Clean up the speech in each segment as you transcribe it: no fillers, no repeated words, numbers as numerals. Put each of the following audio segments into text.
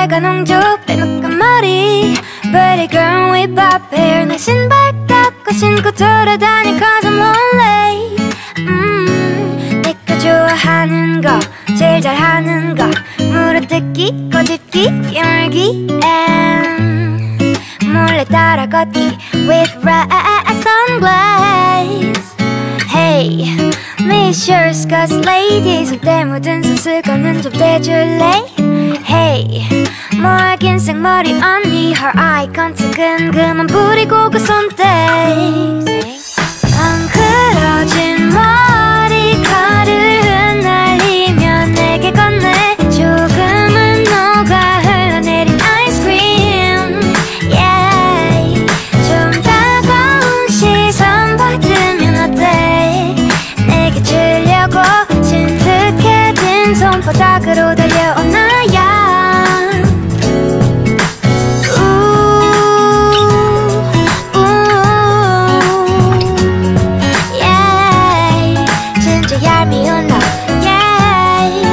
빨간 홍조 빼먹은 머리 Pretty girl with pop hair 내 신발 닦고 신고 돌아다니 Cause I'm lonely 내가 좋아하는 거 제일 잘하는 거 물어뜯기 꼬집기 깨물기 and 몰래 따라 걷기 with red sunglasses Hey Miss your skirts lady 손때 묻은 손수건은 좀 떼줄래 Hey 뭐하긴 생머리 언니 Her eye contact은 그만 부리고 그 손대 엉클어진 머리카락을 흩날리며 내게 건네 조금은 녹아 흘러내린 아이스크림 Yeah 좀 다가온 시선 받으면 어때 내게 주려고 진득해진 손바닥으로 달려온 나야 얄미운 너 yeah.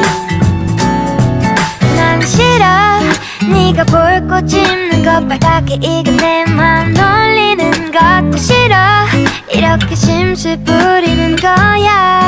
난 싫어 네가 볼꽃 짚는 것 빨갛게 익은 내 맘 놀리는 것도 싫어 이렇게 심술 부리는 거야